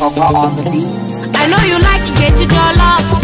Coco on the beat. I know you like it, get your love.